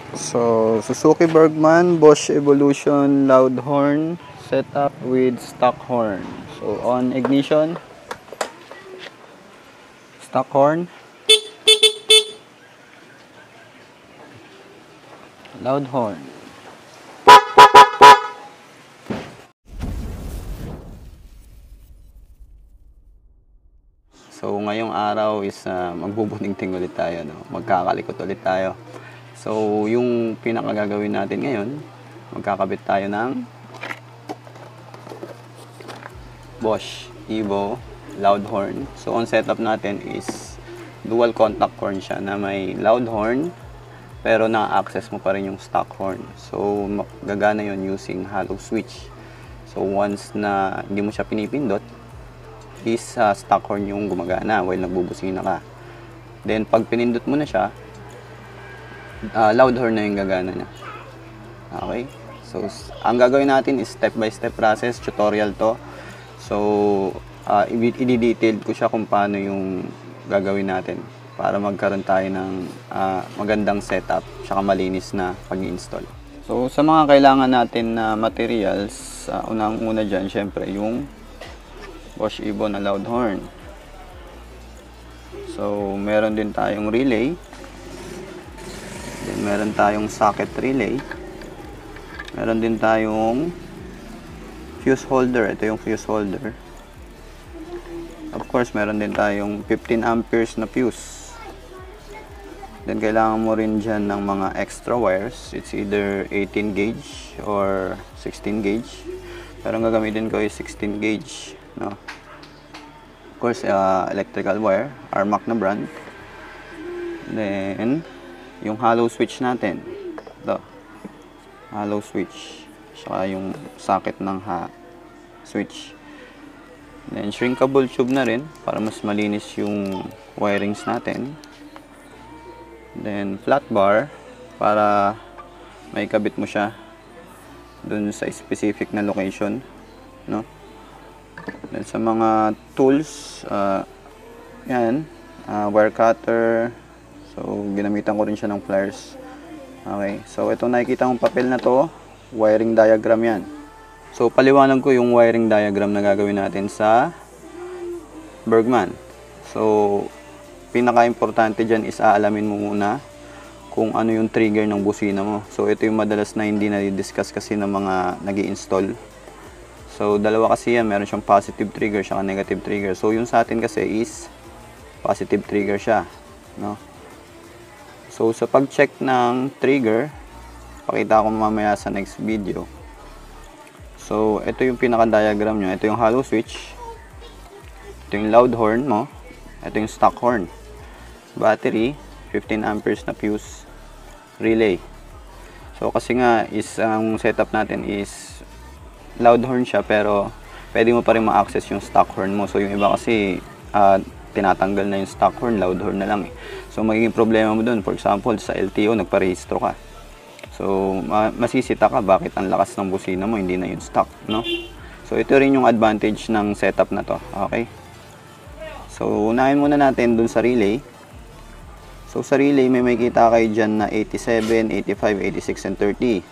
So, Suzuki Bergman, Bosch Evolution loud horn setup with stock horn. So, on ignition, stock horn, loud horn. So, ngayong araw is magbubunting-ting ulit tayo, no? Magkakalikot ulit tayo. So, yung pinakagagawin natin ngayon, magkakabit tayo ng Bosch Evo loud horn. So, on setup natin is dual contact horn siya na may loud horn pero na-access mo pa rin yung stock horn. So, gagana yon using hollow switch. So, once na hindi mo siya pinipindot, is stock horn yung gumagana while nagbubusina ka. Then, pag pinindot mo na siya, loud horn na yung gagana niya. Okay? So, ang gagawin natin is step-by-step process, tutorial to. So, i-detail ko siya kung paano yung gagawin natin para magkaroon tayo ng magandang setup saka malinis na pag-install. So, sa mga kailangan natin na materials, unang-una dyan, syempre, yung Bosch Evo na loud horn. So, meron din tayong relay. Then, meron tayong socket relay. Meron din tayong fuse holder. Ito yung fuse holder. Of course, meron din tayong 15 amperes na fuse. Then, kailangan mo rin dyan ng mga extra wires. It's either 18 gauge or 16 gauge. Pero ang gagamitin ko is 16 gauge. No? Of course, electrical wire. Armac na brand. Then, yung hollow switch natin. Ito. Hollow switch. Saka yung socket ng switch. Then, shrinkable tube na rin para mas malinis yung wirings natin. Then, flat bar para may kabit mo siya dun sa specific na location. No? Then, sa mga tools, yan, wire cutter. So, ginamitan ko rin siya ng pliers. Okay. So, itong nakikita mong papel na to, wiring diagram yan. So, paliwanag ko yung wiring diagram na gagawin natin sa Bergman. So, pinaka-importante dyan is aalamin mo muna kung ano yung trigger ng busina mo. So, ito yung madalas na hindi na-discuss kasi ng mga nag-i-install. So, dalawa kasi yan. Meron siyang positive trigger saka negative trigger. So, yung sa atin kasi is positive trigger siya. No? So, sa pag-check ng trigger, pakita ko mamaya sa next video. So, ito yung pinaka-diagram nyo. Ito yung hollow switch. Ito yung loud horn mo. Ito yung stock horn. Battery, 15 amperes na fuse. Relay. So, kasi nga, ang setup natin is loud horn siya, pero pwede mo pa rin ma-access yung stock horn mo. So, yung iba kasi, tinatanggal na yung stock horn, loud horn na lang eh. So, magiging problema mo dun. For example, sa LTO, nagparehistro ka. So, masisita ka bakit ang lakas ng busina mo, hindi na yung stock, no? So, ito rin yung advantage ng setup na to, okay? So, unahin muna natin dun sa relay. So, sa relay, may makikita kayo dyan na 87, 85, 86, and 30.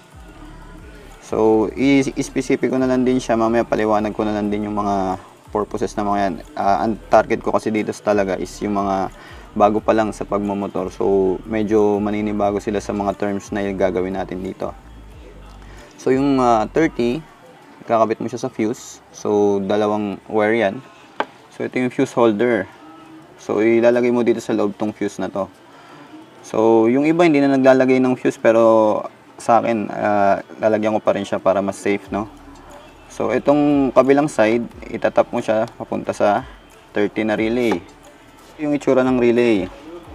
So, i-specific ko na lang din siya, mamaya paliwanag ko na lang din yung mga purposes na mga yan. Ang target ko kasi dito talaga is yung mga bago pa lang sa pagmamotor. So, medyo maninibago sila sa mga terms na gagawin natin dito. So, yung 30, kakabit mo siya sa fuse. So, dalawang wire yan. So, ito yung fuse holder. So, ilalagay mo dito sa loob tong fuse na to. So, yung iba hindi na naglalagay ng fuse, pero sa akin, lalagyan ko pa rin siya para mas safe, no? So, itong kabilang side, itatap mo siya papunta sa 30 na relay. Yung itsura ng relay.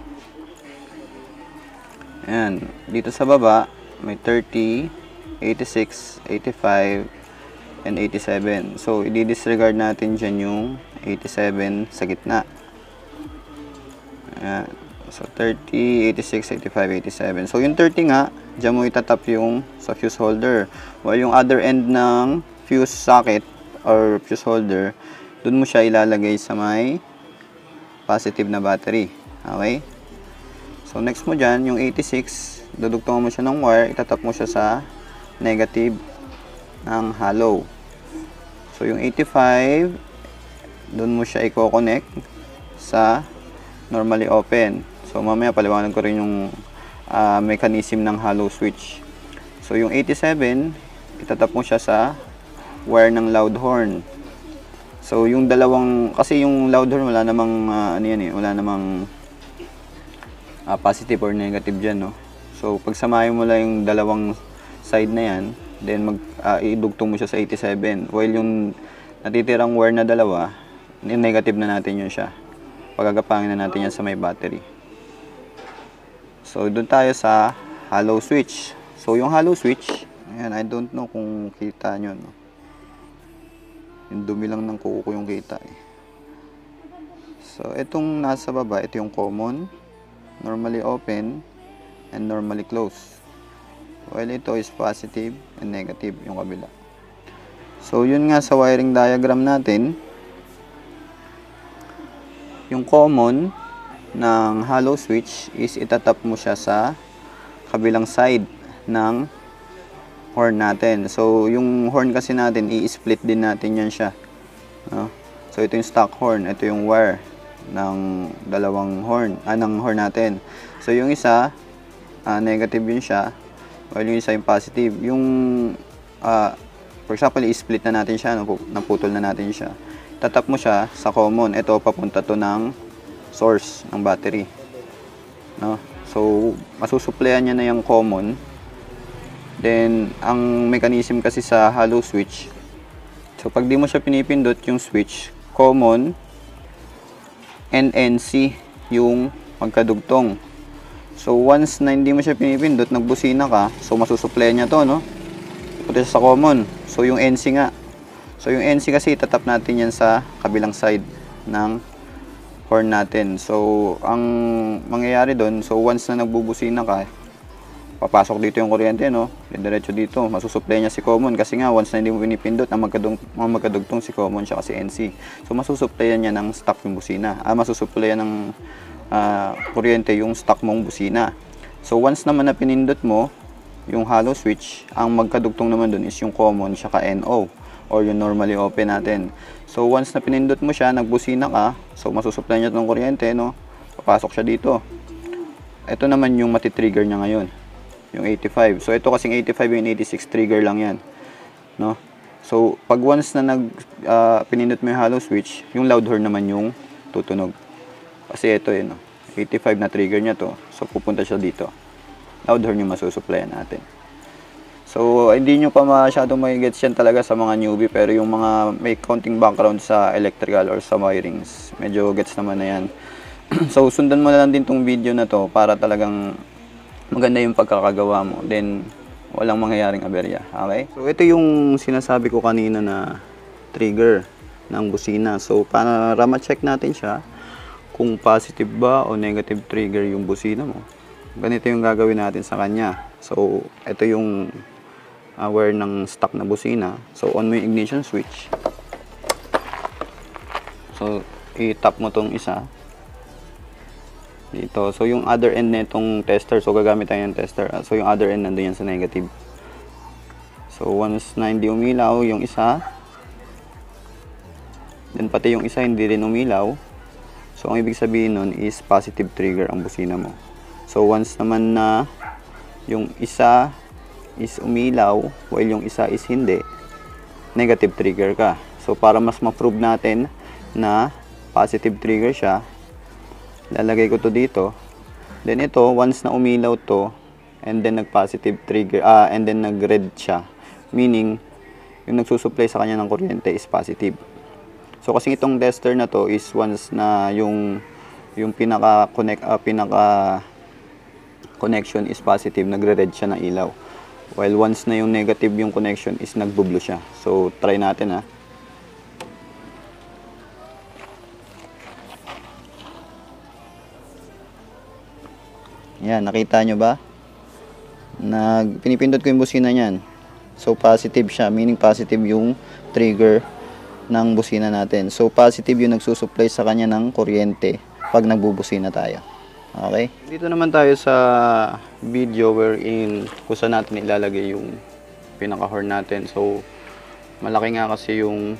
Ayan. Dito sa baba, may 30, 86, 85, and 87. So, i-disregard natin dyan yung 87 sa gitna. Ayan. So, 30, 86, 85, 87. So, yung 30 nga, dyan mo itatap yung sa fuse holder. While yung other end ng fuse socket or fuse holder, dun mo siya ilalagay sa may positive na battery. Okay? So, next mo dyan, yung 86, dudugtungan mo siya ng wire, itatap mo siya sa negative ng hollow. So yung 85, doon mo siya i-connect sa normally open. So mamaya paliwanag ko rin yung mechanism ng hollow switch. So yung 87, itatap mo siya sa wire ng loud horn. So yung dalawang, kasi yung loud horn wala namang wala namang positive or negative dyan, no? So pagsamahin mo lang yung dalawang side na yan, then idugtong mo siya sa 87. While yung natitirang wire na dalawa, negative na natin yun siya. Pagagapangin na natin yan sa may battery. So doon tayo sa hollow switch. So yung hollow switch, ayan, I don't know kung kita nyo, no? Yung dumi lang ng kuko yung kita eh. So itong nasa baba, ito yung common, normally open, and normally closed. While ito is positive and negative yung kabila. So yun nga sa wiring diagram natin, yung common ng hollow switch is itatap mo siya sa kabilang side ng horn natin. So yung horn kasi natin, i-split din natin yan siya, no? So ito yung stock horn, ito yung wire ng dalawang horn, ng horn natin. So yung isa negative yun siya, while yung isa yung positive. Yung for example, i-split na natin siya, naputol na natin siya. Tatap mo siya sa common. Ito papunta to ng source ng battery, no? So masusuplayan niya na yung common. Then ang mechanism kasi sa hollow switch, so pag di mo siya pinipindot yung switch, common and NC yung magkadugtong. So once na hindi mo siya pinipindot, nagbusina ka, so masusuplayan niya to, no? Punta siya sa common. So yung NC nga. So yung NC kasi itatap natin yan sa kabilang side ng horn natin. So ang mangyayari doon, so once na nagbubusina ka, papasok dito yung kuryente, no? Diretso dito, masusupply niya si common kasi nga once na hindi mo pinipindot, ang magkadugtong si common siya kasi NC. So masusupplyan niya ng stock yung busina. Masusupplyan ng kuryente yung stock mong busina. So once naman na pinindot mo yung hollow switch, ang magkadugtong naman dun is yung common saka NO or yung normally open natin. So once na pinindot mo siya, nagbusina ka, so masusupply niya ng kuryente, no? Papasok siya dito. Ito naman yung matitrigger niya ngayon, yung 85. So ito kasing 85, yung 86 trigger lang yan, no? So pag once na pinindot mo yung hollow switch, yung loud horn naman yung tutunog. Kasi ito no? 85 na trigger niya to. So pupunta siya dito. Loud horn yung masusupplyan natin. So hindi nyo pa masyadong may-gets yan talaga sa mga newbie, pero yung mga may counting background sa electrical or sa wirings, medyo gets naman na yan. So sundan mo na lang din tong video na to para talagang maganda yung pagkakagawa mo. Then walang mangyayaring aberya. Okay? So ito yung sinasabi ko kanina na trigger ng busina. So para ma-check natin siya kung positive ba o negative trigger yung busina mo, ganito yung gagawin natin sa kanya. So ito yung wire ng stock na busina. So on mo yung ignition switch. So i-tap mo tong isa dito. So yung other end nitong tester, so gagamit tayo ng tester. So yung other end nandoon yan sa negative. So once na hindi umilaw yung isa, then pati yung isa hindi rin umilaw, so ang ibig sabihin nun is positive trigger ang busina mo. So once naman na yung isa is umilaw while yung isa is hindi, negative trigger ka. So para mas ma-prove natin na positive trigger siya, lalagay ko to dito. Then ito, once na umilaw to and then nag-positive trigger, and then nag-red siya, meaning yung nagsusupply sa kanya ng kuryente is positive. So kasi itong tester na to is once na yung pinaka connection is positive, nagre-red siya ng ilaw. While once na yung negative yung connection is nagbo-blue siya. So try natin ha. Yan, nakita nyo ba? Pinipindot ko yung busina niyan. So positive siya, meaning positive yung trigger ng busina natin. So positive yung nagsusupply sa kanya ng kuryente pag nagbubusina tayo. Okay? Dito naman tayo sa video wherein kung saan natin ilalagay yung pinaka-horn natin. So, malaki nga kasi yung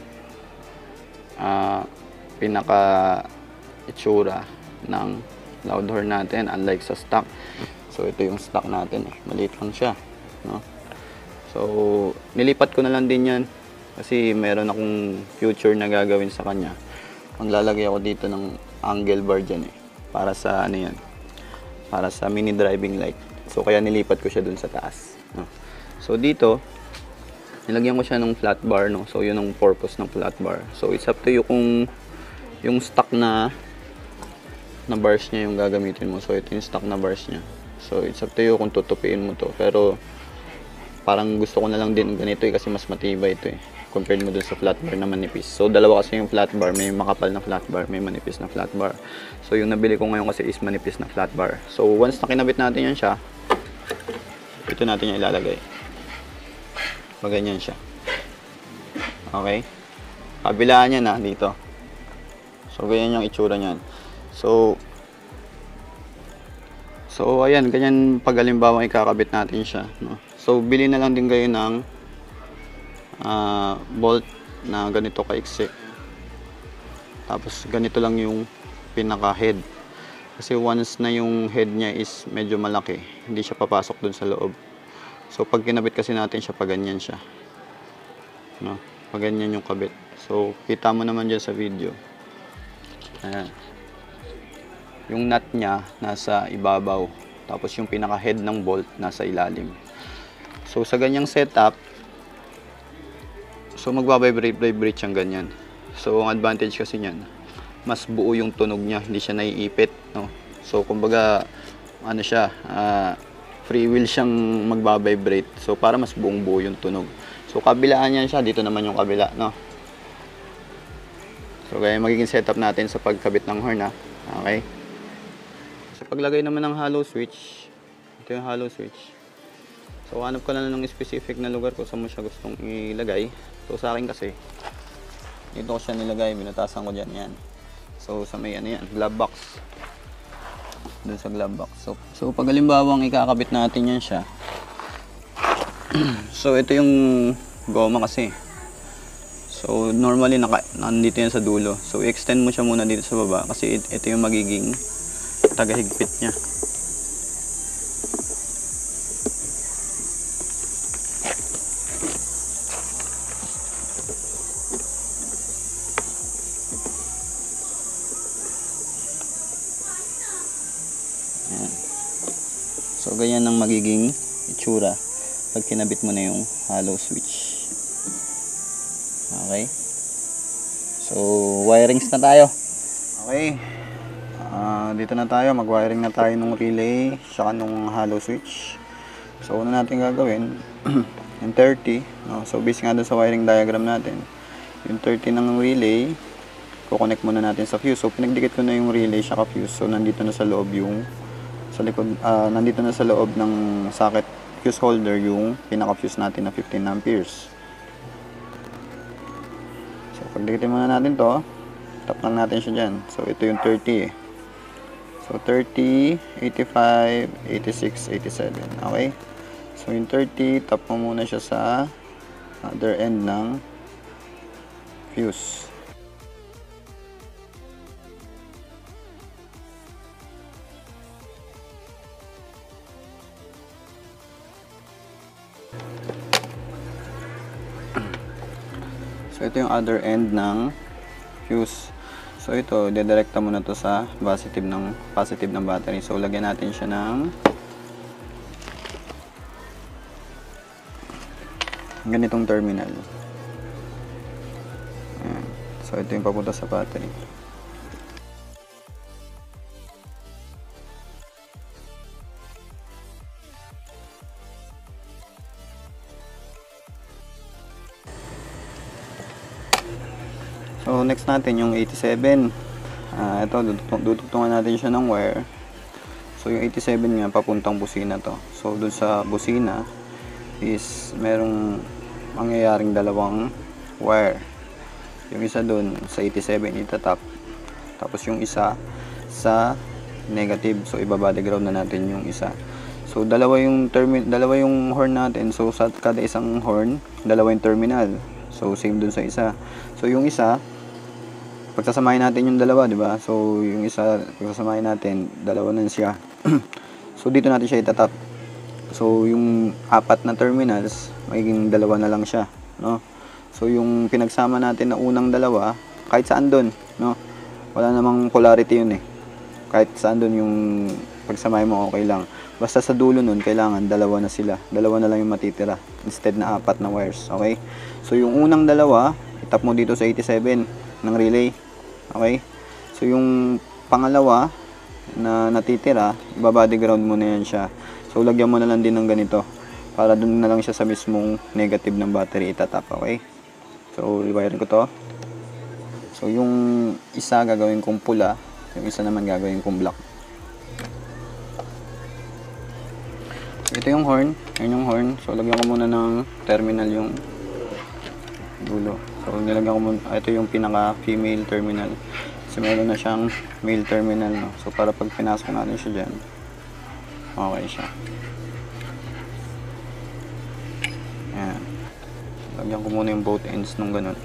pinaka-itsura ng loud horn natin, unlike sa stock. So, ito yung stock natin. Maliit lang siya. No? So, nilipat ko na lang din yan kasi meron akong future na gagawin sa kanya. Maglalagay ako dito ng angle bar dyan para sa ano yan, para sa mini driving light. So, kaya nilipat ko siya dun sa taas. No? So, dito, nilagyan ko siya ng flat bar. No? So, yun ang purpose ng flat bar. So, it's up to you kung yung stock na bars niya yung gagamitin mo. So, ito yung stock na bars niya. So, it's up to you kung tutupiin mo to. Pero, parang gusto ko na lang din ganito kasi mas matibay ito compared mo dun sa flat bar na manipis. So, dalawa kasi yung flat bar. May makapal na flat bar, may manipis na flat bar. So, yung nabili ko ngayon kasi is manipis na flat bar. So, once na kinabit natin yan siya, ito natin yung ilalagay. Maganyan siya. Okay? Kabilaan niya na dito. So, ganyan yung itsura niyan. So, ayan, ganyan pag halimbawa ikakabit natin siya. No? So, bili na lang din kayo ng bolt na ganito kaiksi. Tapos, ganito lang yung pinaka-head. Kasi once na yung head niya is medyo malaki, hindi siya papasok dun sa loob. So, pag kinabit kasi natin siya, pag ganyan siya. No? Pag ganyan yung kabit. So, kita mo naman dyan sa video. Ayan. Yung nut niya nasa ibabaw, tapos yung pinaka head ng bolt nasa ilalim. So sa ganyang setup, so magbabibrate siyang ganyan. So ang advantage kasi niyan, mas buo yung tunog niya, hindi siya naiipit, no? So kumbaga ano siya, free will siyang magbabibrate. So para mas buong-buo yung tunog. So kabilaan niyan siya, dito naman yung kabila, no? So kaya magiging setup natin sa pagkabit ng horn, okay? Sa paglagay naman ng hollow switch, ito yung hollow switch. So hanap ka na ng specific na lugar kung saan mo siya gustong ilagay. So sa akin kasi, dito ko siya nilagay, binutasan ko dyan, yan. So sa may ano yan, glove box. Doon sa glove box. So pag halimbawang ikakabit natin yan siya. So ito yung goma kasi. So normally nandito yan sa dulo. So i-extend mo siya muna dito sa baba kasi ito yung magiging tagahigpit niya. Ayan. So ganyan ang magiging itsura pag kinabit mo na yung hollow switch. Okay? So wirings na tayo. Okay. Dito na tayo, mag-wiring na tayo ng relay saka nung hollow switch. So una natin gagawin yung 30, no? So based nga doon sa wiring diagram natin, yung 30 ng relay kukonect muna natin sa fuse. So pinagdikit ko na yung relay saka fuse. So nandito na sa loob yung sa likod, nandito na sa loob ng socket fuse holder yung pinaka fuse natin na 15 amperes. So pagdikitin muna natin to, tap lang natin siya dyan. So ito yung 30 So 30, 85, 86, 87. Okay? So yung 30, tap mo muna siya sa other end ng fuse. So ito yung other end ng fuse. So ito, dedirekta mo na to sa positive ng battery. So lagyan natin siya ng ganitong terminal. Ayan. So ito yung papunta sa battery. So next natin yung 87. Ito dudugtungan natin siya ng wire. So yung 87 nga papuntang busina to. So dun sa busina is merong mangyayaring dalawang wire. Yung isa dun sa 87 itatap. Tapos yung isa sa negative. So ibabody ground na natin yung isa. So dalawa yung horn natin. So sa kada isang horn, dalawa yung terminal. So same dun sa isa. So yung isa, pagsasamahin natin yung dalawa, di ba? So yung isa, pagsasamahin natin, dalawa na siya. So dito natin siya itatap. So yung apat na terminals, magiging dalawa na lang siya, no? So yung pinagsama natin na unang dalawa, kahit saan doon, no? Wala namang polarity yun eh. Kahit saan doon yung pagsamahin mo, okay lang. Basta sa dulo nun, kailangan dalawa na sila. Dalawa na lang yung matitira instead na apat na wires, okay? So yung unang dalawa, itap mo dito sa 87 ng relay, okay? So yung pangalawa na natitira, ibabody ground mo na yan siya. So lagyan mo na lang din ng ganito para dun na lang siya sa mismong negative ng battery itatap, okay? So i-wire ko to. So yung isa gagawin kong pula, yung isa naman gagawin kong black. Ito yung horn, yan yung horn. So lagyan ko muna ng terminal yung dulo. So nilagyan ko muna, ito yung pinaka female terminal. Kasi meron na siyang male terminal, no? So para pag pinasok natin siya dyan, okay siya. Ayan. Lagyan ko muna yung both ends nung ganun.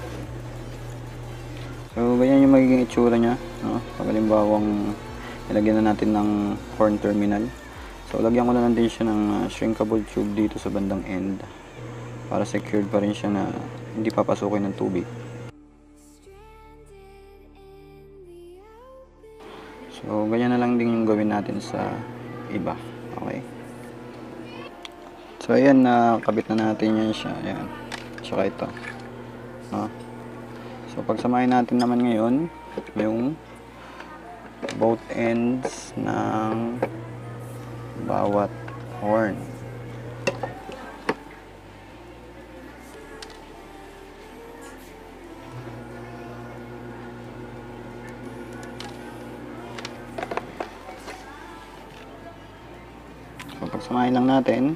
So ganyan yung magiging itsura niya, no? Pag halimbawang ilagyan na natin ng horn terminal. So lagyan ko na lang din siya ng shrinkable tube dito sa bandang end para secured pa rin siya na hindi papasukin ng tubig. So ganyan na lang din yung gawin natin sa iba, okay? So ayan, nakabit na natin yan siya, ayan. Tsaka ito, no? So pagsamahin natin naman ngayon yung both ends ng bawat horn. So pagsamahin lang natin.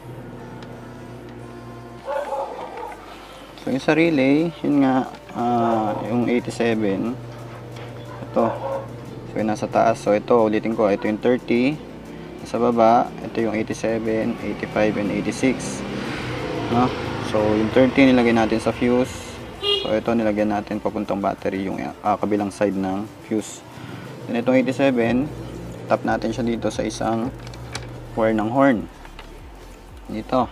So yung sa relay, yun nga, yung 87, ito, so yung nasa taas. So ito, ulitin ko, ito yung 30, sa baba, ito yung 87, 85, and 86, no? So yung 30 nilagay natin sa fuse. So ito nilagyan natin papuntang battery, yung kabilang side ng fuse. Then itong 87, tap natin siya dito sa isang wire ng horn dito.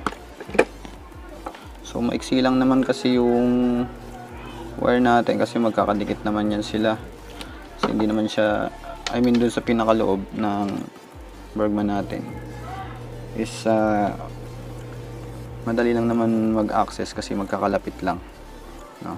So maiksi lang naman kasi yung wire natin kasi magkakadikit naman yan sila. Kasi hindi naman siya, I mean dun sa pinakaloob ng Bergman natin is madali lang naman mag-access kasi magkakalapit lang, no?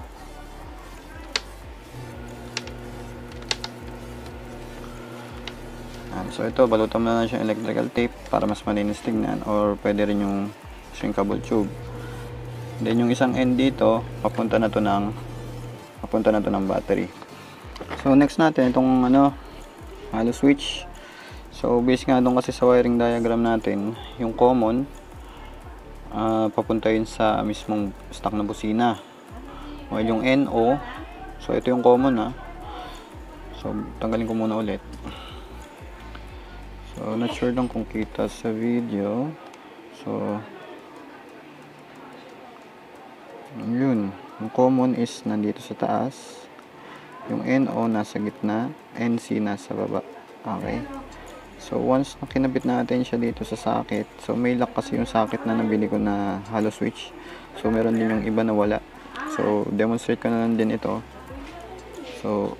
So ito, balutan mo na siya electrical tape para mas malinis tignan, or pwede rin yung shrinkable tube. Then yung isang end dito, papunta na to ng battery. So next natin itong hollow switch. So based nga doon kasi sa wiring diagram natin, yung common papunta yun sa mismong stock na busina. While yung NO, so ito yung common So tanggalin ko muna ulit. So not sure lang kung kita sa video. So yun, yung common is nandito sa taas, yung NO nasa gitna, NC nasa baba, okay? So once na kinabit natin siya dito sa socket, so may lock kasi yung socket na nabili ko na hollow switch, so meron din yung iba na wala. So demonstrate ko na lang din ito. So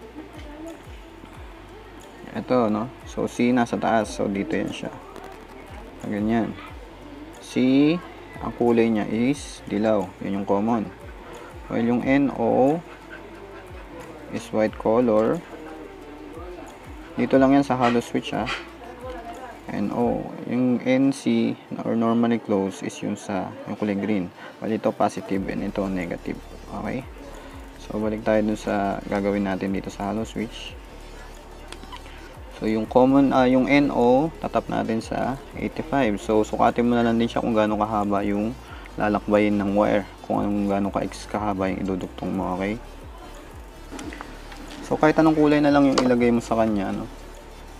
ito, no? So C nasa taas, so dito yan siya, ganyan. C, ang kulay niya is dilaw, yun yung common. While yung NO is white color. Dito lang yan sa hollow switch NO. Yung NC or normally closed is yung kulay green. While ito positive and ito negative. Okay? So balik tayo dun sa gagawin natin dito sa hollow switch. So yung common, yung NO, tatap natin sa 85. So sukatin mo na lang din siya kung gaano kahaba yung lalakbayin ng wire, kung anong gaano kahaba yung iduduktong mo, okay? So kahit anong kulay na lang yung ilagay mo sa kanya,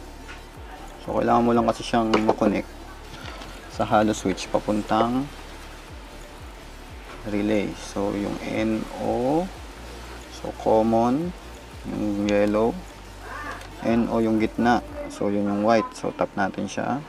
So kailangan mo lang kasi siyang ma-connect sa hollow switch papuntang relay. So yung NO, so common, yung yellow, NO yung gitna, so yun yung white. So tap natin siya.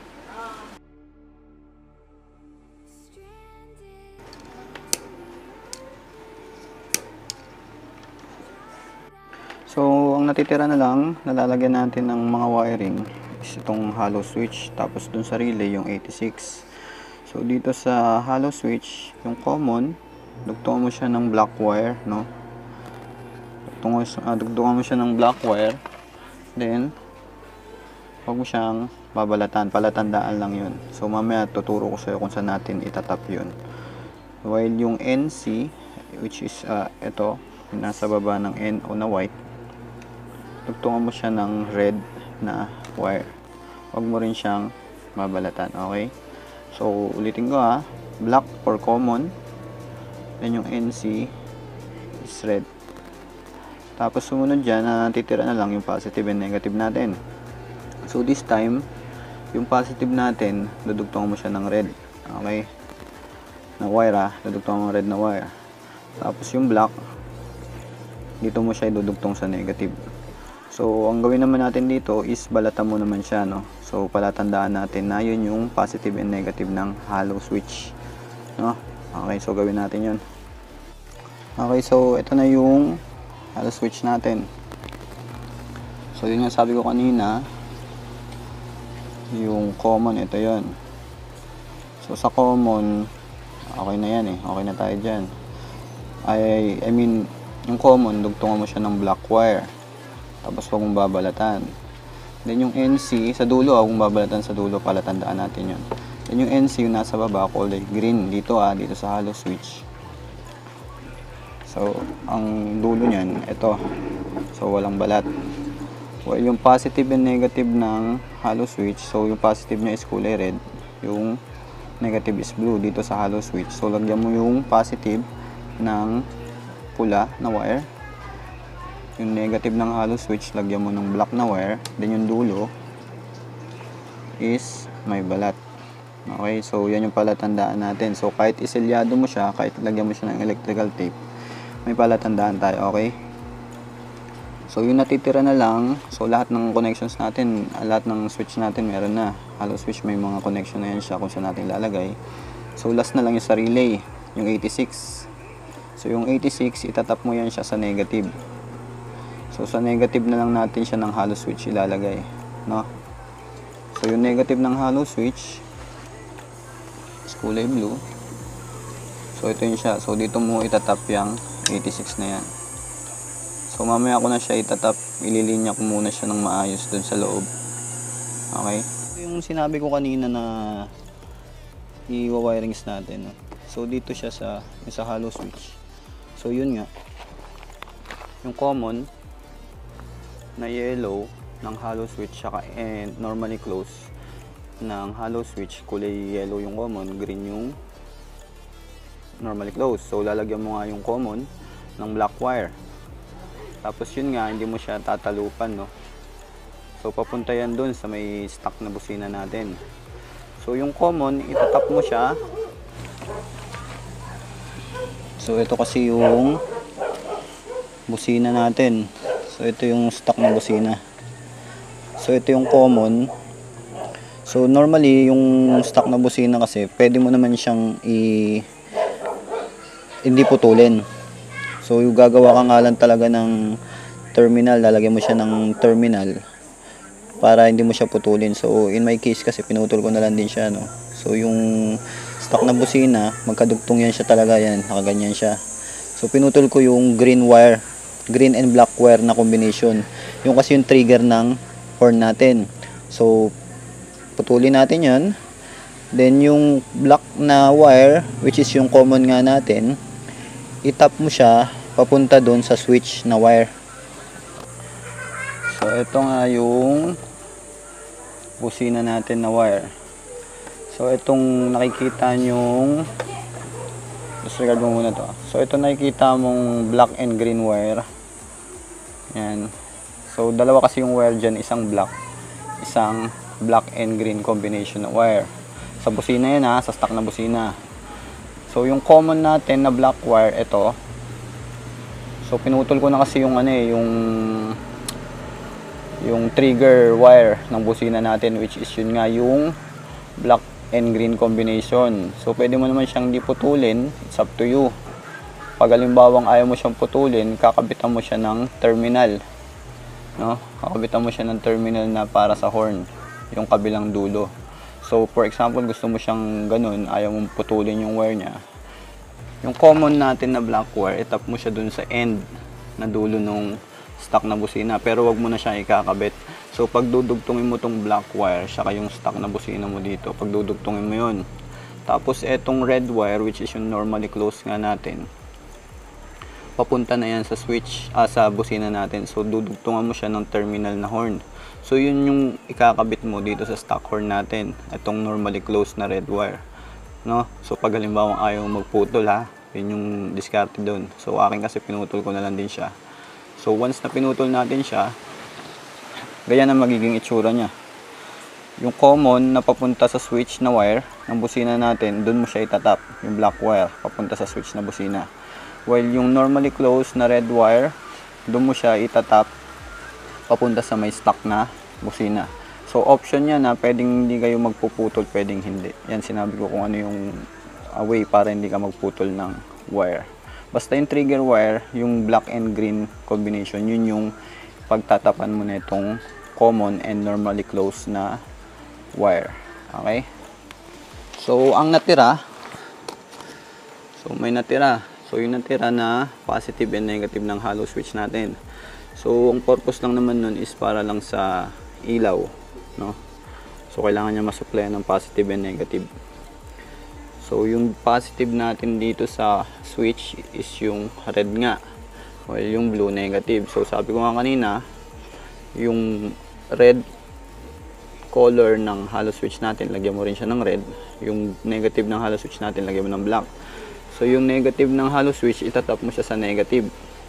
So ang natitira na lang, nalalagyan natin ng mga wiring is itong hollow switch, tapos dun sa relay yung 86. So dito sa hollow switch, yung common, dugtungan mo siya ng black wire, no? Dugtungan mo siya ng black wire. Then huwag mo siyang babalatan, palatandaan lang yun. So mamaya tuturo ko sa iyo kung saan natin itatap yun. While yung NC, which is ito, yung nasa baba ng NO na white, dugtungan mo siya ng red na wire. Huwag mo rin siyang babalatan, okay? So ulitin ko black for common, then yung NC is red. Tapos sumunod dyan, natitira na lang yung positive and negative natin. So this time, yung positive natin, dudugtungan mo siya ng red, okay? Na wire dudugtungan mo red na wire. Tapos yung black, dito mo siya idudugtong sa negative. So ang gawin naman natin dito is balatan mo naman siya, no? So palatandaan natin na yun yung positive and negative ng hollow switch, no? Okay, so gawin natin yun. Okay, so ito na yung hollow switch natin. So yun yung sabi ko kanina, yung common, ito yun. So sa common, okay na yan okay na tayo dyan. I mean, yung common, dugtungan mo siya ng black wire, tapos huwag mong babalatan. Then yung NC, sa dulo, huwag mong babalatan sa dulo, palatandaan natin yun. Then yung NC, yung nasa baba, kulay green, dito dito sa hollow switch. So ang dulo nyan, ito. So walang balat. Well, yung positive and negative ng hollow switch, so yung positive nya is kulay red, yung negative is blue dito sa hollow switch. So lagyan mo yung positive ng pula na wire, yung negative ng hollow switch lagyan mo ng black na wire, then yung dulo is may balat. Okay, so yan yung palatandaan natin. So kahit iselyado mo siya, kahit lagyan mo siya ng electrical tape, may palatandaan tayo, okay? So yung natitira na lang, so lahat ng connections natin, lahat ng switch natin meron na. Hollow switch may mga connection na yan siya kung saan natin lalagay. So last na lang yung sa relay, yung 86. So yung 86, itatap mo yan siya sa negative. So sa negative na lang natin siya ng hollow switch ilalagay, no? So yung negative ng hollow switch is kulay blue. So ito yun siya. So dito mo itatap yung 86 na yan. So mamaya ko na siya itatap, ililinya ko muna siya ng maayos dun sa loob. Okay? Yung sinabi ko kanina na i-wirings natin, no? So dito siya sa hollow switch. So yun nga, yung common na yellow ng hollow switch saka and normally close ng hollow switch, kulay yellow yung common, green yung normally close. So lalagyan mo nga yung common ng black wire. Tapos yun nga, hindi mo siya tatalupan, no? So papunta yan dun sa may stock na busina natin. So yung common, itatap mo siya. So ito kasi yung busina natin. So ito yung stock na busina. So ito yung common. So normally yung stock na busina kasi pwede mo naman siyang hindi putulin. So yung gagawa ka nga lang talaga ng terminal, lalagyan mo siya ng terminal para hindi mo siya putulin. So in my case kasi pinutol ko na lang din siya, no. So yung stock na busina, magkadugtong yan siya talaga, yan, nakaganyan siya. So pinutol ko yung green wire, green and black wire na combination. Yung kasi yung trigger ng horn natin. So putulin natin yan. Then yung black na wire, which is yung common nga natin, itap mo siya papunta doon sa switch na wire. So ito nga yung busina natin na wire. So itong nakikita nyong, disregard mo muna to. So ito nakikita mong black and green wire. Yan. So dalawa kasi yung wire dyan, isang black, isang black and green combination na wire. Sa busina yan ha, sa stock na busina. So yung common natin na black wire, ito. So pinutol ko na kasi yung yung trigger wire ng busina natin, which is yun nga yung black and green combination. So pwede mo naman siyang di putulin, it's up to you. Pag halimbawang ayaw mo siyang putulin, kakabitan mo siya ng terminal, no? Kakabitan mo siya ng terminal na para sa horn, yung kabilang dulo. So for example, gusto mo siyang ganun, ayaw mong putulin yung wire niya, yung common natin na black wire, itap mo siya dun sa end na dulo nung stock na busina, pero wag mo na siya ikakabit. So pag dudugtungin mo tong black wire saka yung stock na busina mo dito, pag dudugtungin mo yun, tapos etong red wire, which is yung normally close nga natin, papunta na yan sa switch, sa busina natin. So dudugtungan mo siya ng terminal na horn. So yun yung ikakabit mo dito sa stock horn natin, itong normally close na red wire, no? So pag halimbawa ayaw magputol ha, yun yung diskarte doon. So akin kasi pinutol ko na lang din siya. So once na pinutol natin siya, ganyan ang magiging itsura niya. Yung common na papunta sa switch na wire ng busina natin, doon mo siya itatap, yung black wire papunta sa switch na busina. While yung normally closed na red wire, doon mo siya itatap papunta sa may stock na busina. So option yan na pwedeng hindi kayo magpuputol, pwedeng hindi. Yan, sinabi ko kung ano yung way para hindi ka magputol ng wire. Basta yung trigger wire, yung black and green combination, yun yung pagtatapan mo na itong common and normally closed na wire. Okay? So ang natira, so may natira. So yung natira na positive and negative ng hollow switch natin. So ang purpose lang naman nun is para lang sa ilaw, no? So kailangan niya masupply ng positive and negative. So yung positive natin dito sa switch is yung red nga, while yung blue negative. So sabi ko nga kanina, yung red color ng hollow switch natin, lagyan mo rin siya ng red. Yung negative ng hollow switch natin, lagyan mo ng black. So yung negative ng hollow switch, itatap mo siya sa negative,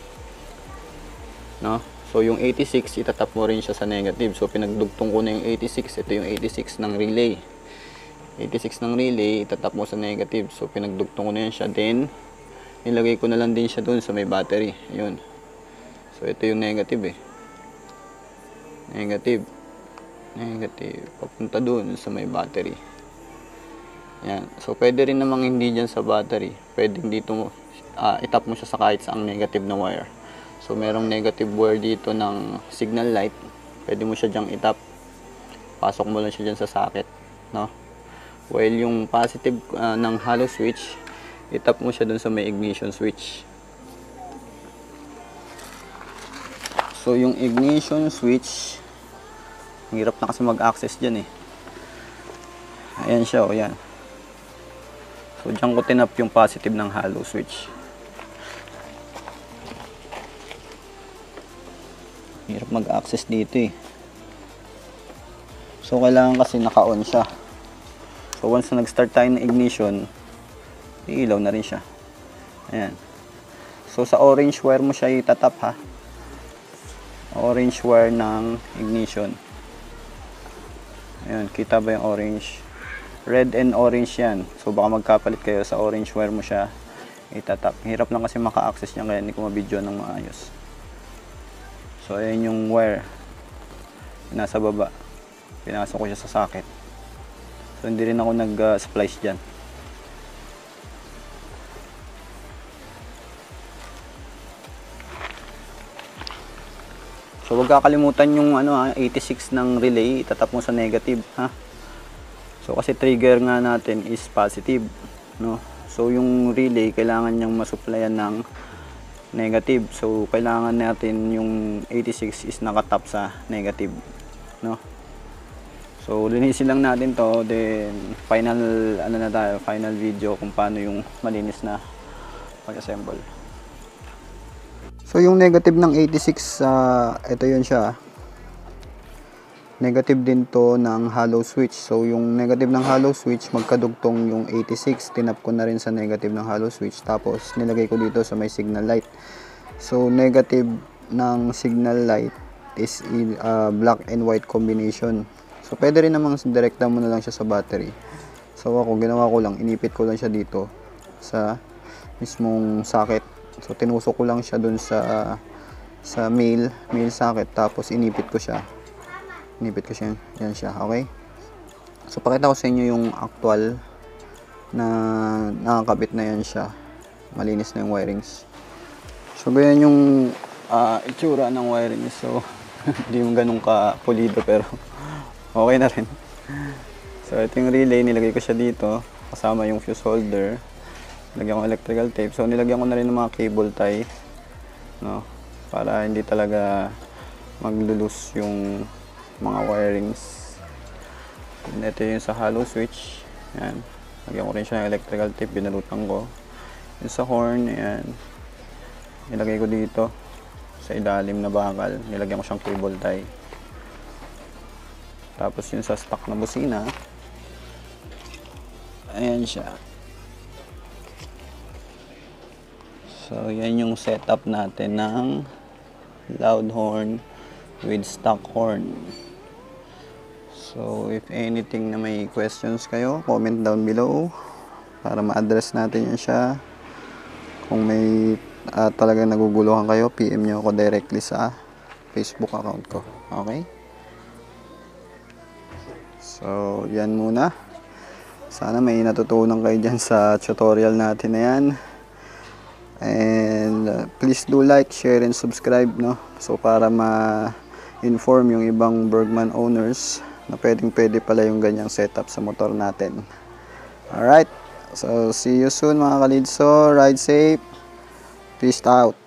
no? So yung 86, itatap mo rin siya sa negative. So pinagdugtong ko na yung 86. Ito yung 86 ng relay. 86 ng relay, itatap mo sa negative. So pinagdugtong ko na yan siya. Then nilagay ko na lang din siya dun sa may battery. Ayun. So ito yung negative Negative. Papunta dun sa may battery. Yan. So pwede rin namang hindi dyan sa battery. Pwede dito mo itap mo siya sa kahit saang negative na wire. So merong negative wire dito ng signal light. Pwede mo siya dyang itap. Pasok mo lang siya dyan sa socket, no? While yung positive ng hollow switch, itap mo siya dun sa may ignition switch. So yung ignition switch, hirap na kasi mag-access dyan Ayan siya, yan. So dyan ko tinap yung positive ng hollow switch. Hirap mag-access dito So kailangan kasi naka-on siya. So once na nag-start tayo ng ignition, iilaw na rin siya. Ayan. So sa orange wire mo siya itatap ha. Orange wire ng ignition. Ayan, kita ba yung orange? Red and orange yan. So baka magkapalit kayo, sa orange wire mo siya itatap. Hirap lang kasi maka-access niya, kaya hindi ko mabidyo ng maayos. So ayan yung wire. Nasa baba. Pinasok ko siya sa socket. So hindi rin ako nag-splice dyan. So huwag kakalimutan yung 86 ng relay, itatap mo sa negative ha. So kasi trigger nga natin is positive, no? So yung relay kailangan niyang masupplyan ng negative. So kailangan natin yung 86 is nakatap sa negative, no? So linisin lang natin to, then final final video kung paano yung malinis na pag-assemble. So yung negative ng 86, ito yun siya. Negative din to ng hollow switch. So yung negative ng hollow switch, magkadugtong yung 86. Tinap ko na rin sa negative ng hollow switch. Tapos nilagay ko dito sa may signal light. So negative ng signal light is black and white combination. So, pwede rin namang direkta mo na lang siya sa battery. So, ako, ginawa ko lang, inipit ko lang siya dito sa mismong socket. So, tinusok ko lang siya dun sa male socket, tapos inipit ko siya. Yan siya, okay? So, pakita ko sa inyo yung actual na nakakabit na yan siya. Malinis na yung wirings. So, ganyan yung itsura ng wiring. So, hindi yung ganun ka pulido, pero okay na rin. So, ito yung relay. Nilagay ko siya dito. Kasama yung fuse holder. Nilagyan ko electrical tape. So, nilagyan ko na rin ng mga cable tie. No? Para hindi talaga maglulus yung mga wirings. And ito yung sa hollow switch. Yan. Lagyan ko rin siya ng electrical tape. Binalutan ko. Yung sa horn. Yan. Nilagay ko dito. Sa ilalim na bakal. Nilagyan ko siyang cable tie. Tapos yung sa stock na busina. Ayan siya. So, yan yung setup natin ng loud horn with stock horn. So, if anything na may questions kayo, comment down below para ma-address natin yan siya. Kung may talagang naguguluhan kayo, PM nyo ako directly sa Facebook account ko. Okay? So, yan muna. Sana may natutunan kayo dyan sa tutorial natin na yan. And please do like, share, and subscribe, no? So para ma-inform yung ibang Bergman owners na pwede pala yung ganyang setup sa motor natin. Alright, so see you soon mga kalidso. Ride safe. Peace out.